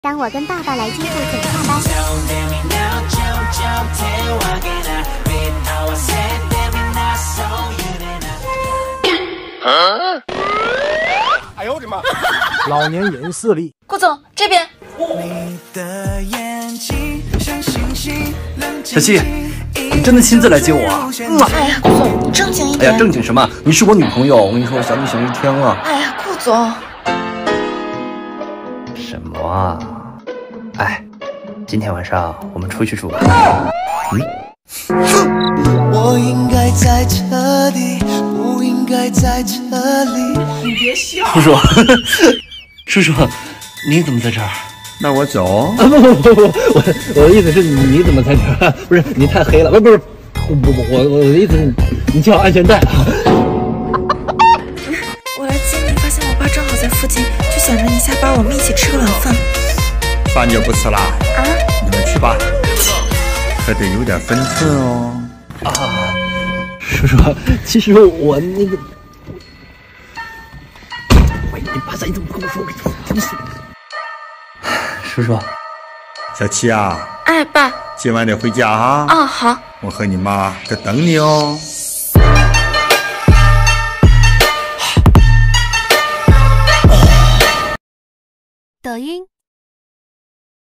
当我跟爸爸来接父亲下班。 哎呦我的妈！ 老年人视力。 顾总这边。 小七，你真的亲自来接我啊？ 哎呀，顾总，你正经一点。 哎呀，正经什么？你是我女朋友，我跟你说，我想你想一天了。 哎呀，顾总。 什么啊？哎，今天晚上我们出去住吧。 我应该在这里，不应该在这里。 你别笑。 叔叔，叔叔，你怎么在这儿？ 那我走。 我的意思是你怎么在这儿？不是你太黑了，不是，我的意思是你系好安全带。 我来接你，发现我爸正好在附近，就想着你下班我们一起吃个晚饭。 饭就不吃了啊？ 你们去吧，可得有点分寸哦。 啊，叔叔，其实我那个，喂，你把声音怎么跟我说？真是。 叔叔， 小七啊， 哎，爸， 今晚得回家哈。 啊，好， 我和你妈在等你哦。 抖音。